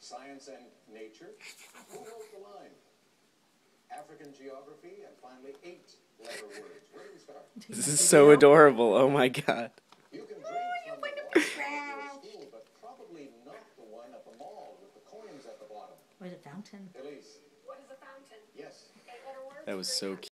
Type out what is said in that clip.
Science and nature. Who wrote the line? African geography, and finally 8-letter words. Where do we start? This is so adorable. Oh my god. You can drink from the water at your school, but probably not the one at the mall with the coins at the bottom. Or the fountain. Elise. What is a fountain? Yes. 8-letter words? That was so cute.